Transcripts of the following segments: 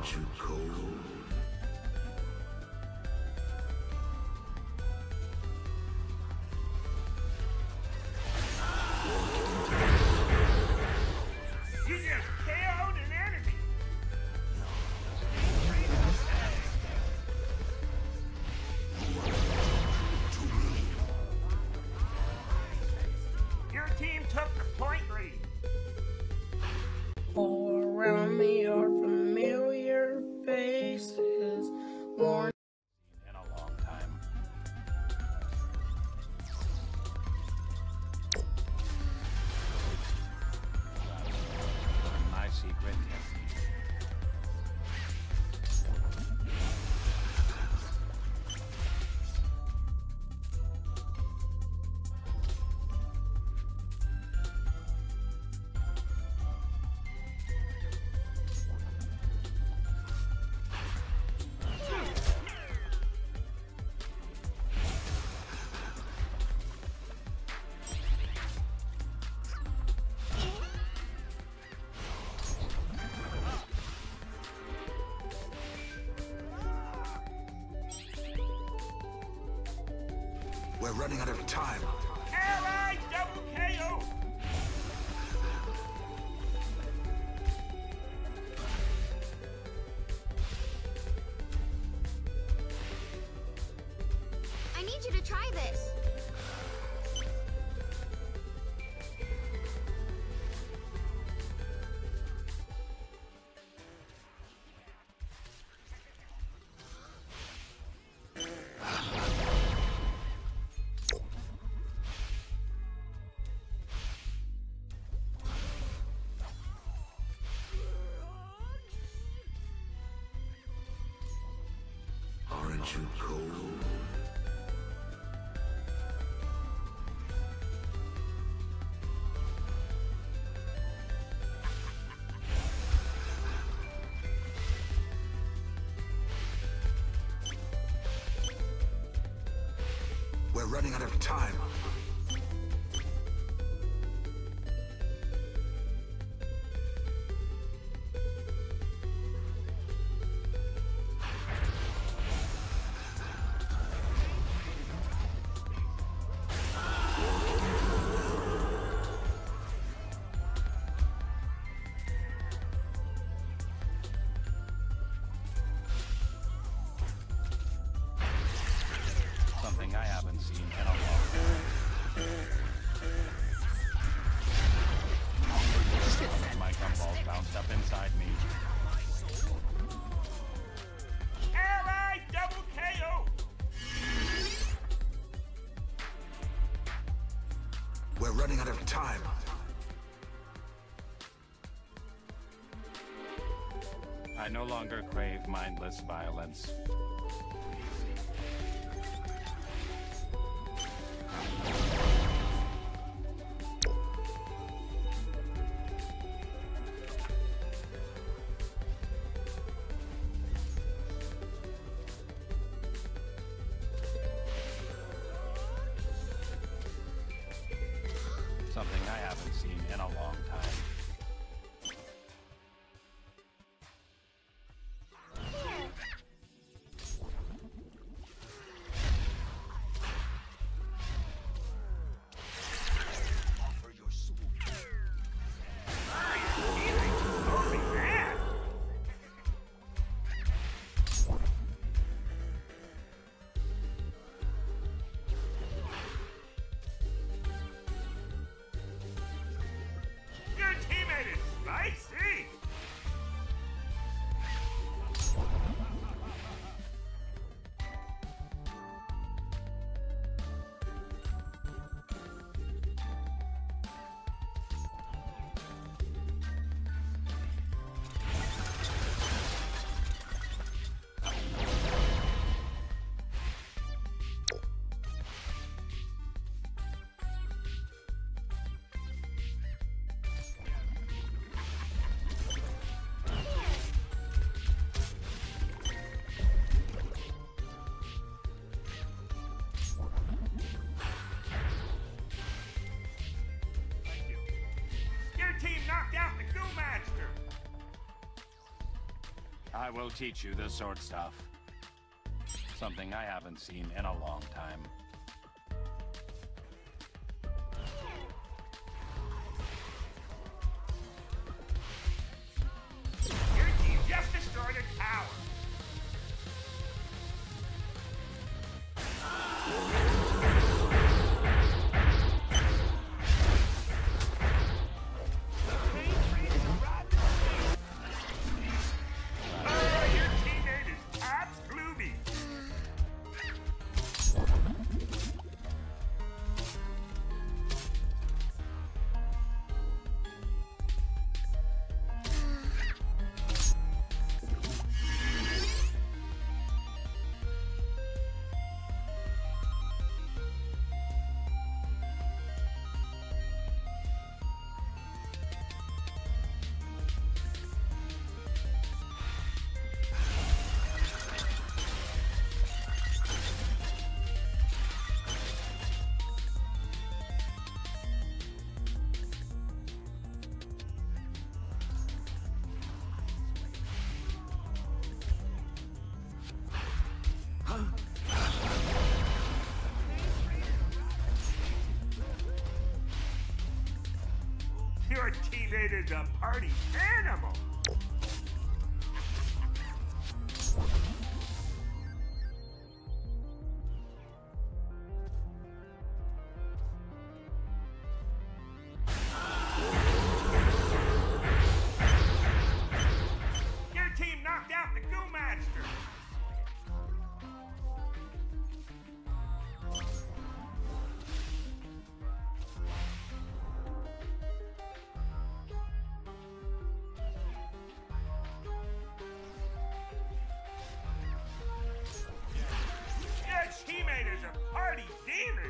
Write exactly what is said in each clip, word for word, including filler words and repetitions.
Aren't you cold? You just K O'd an enemy! Your team took the point lead. All around me are familiar faces, worn In a long time. My secret. We're running out of time. Ally double K O! I need you to try this. Aren't you cold? We're running out of time. Something I haven't seen in a long time. My gumball bounced up inside me. Ally double K O! We're running out of time. I no longer crave mindless violence. Something I haven't seen in a long time. I will teach you the sword stuff. Something I haven't seen in a long time. Your team just destroyed a tower. Oh, your teammate is top gloomy. Your teammate is a party animal. Your team knocked out the Goo Master. Your teammate is a party demon.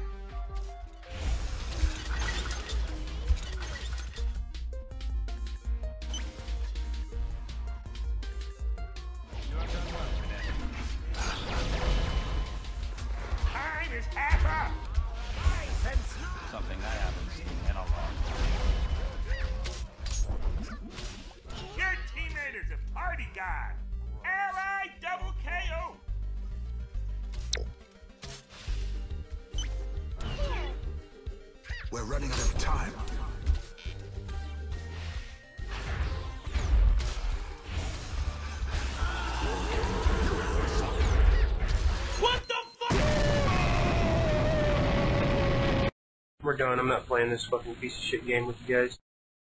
You have done well today. Time is half up. Something I haven't seen in a long time. Your teammate is a party god. Ally double K O. We're running out of time. What the fuck? We're done. I'm not playing this fucking piece of shit game with you guys.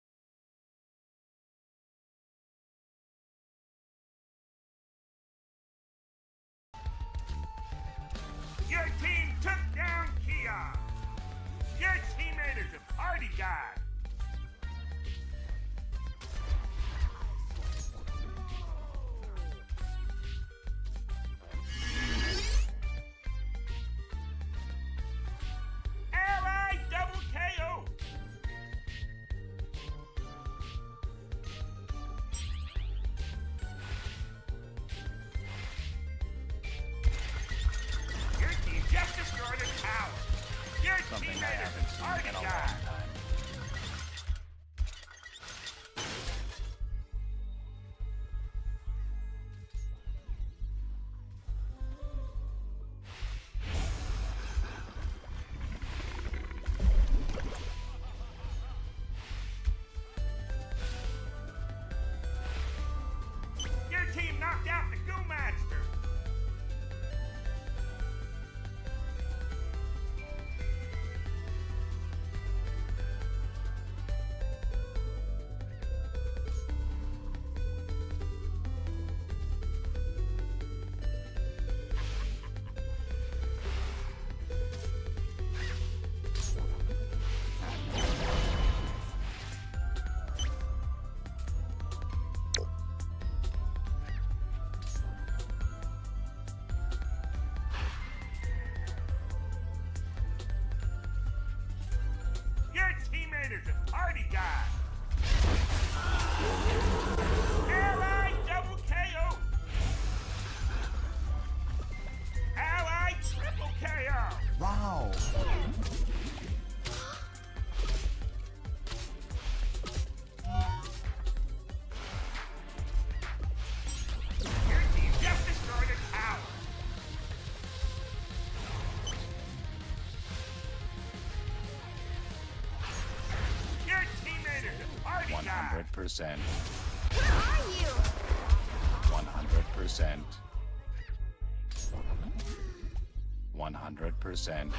Your team took down Kia. Your teammate is a party god. Ally double K O. Your team just destroyed a tower. Your Something I teammate haven't is a seen party in a long god. time. percent. Where are you? one hundred percent. one hundred percent.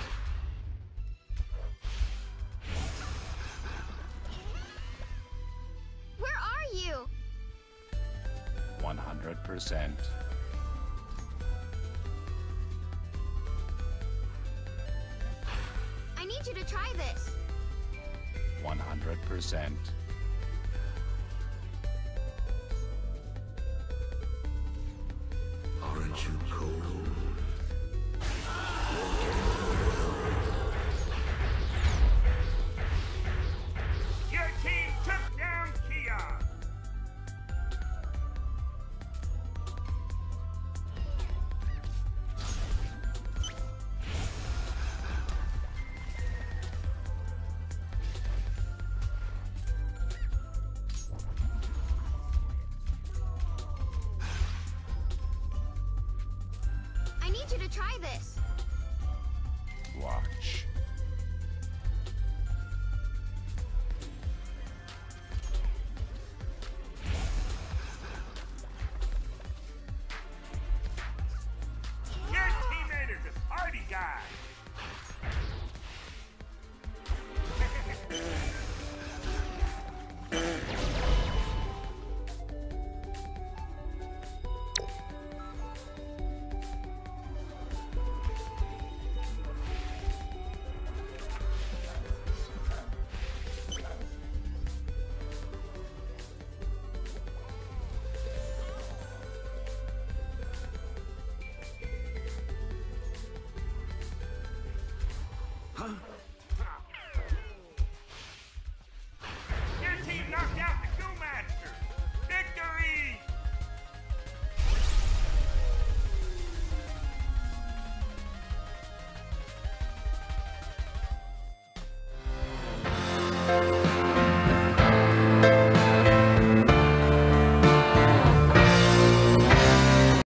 Where are you? one hundred percent. I need you to try this. one hundred percent. Aren't you cold? Your team took down Kia. I need you to try this. Watch.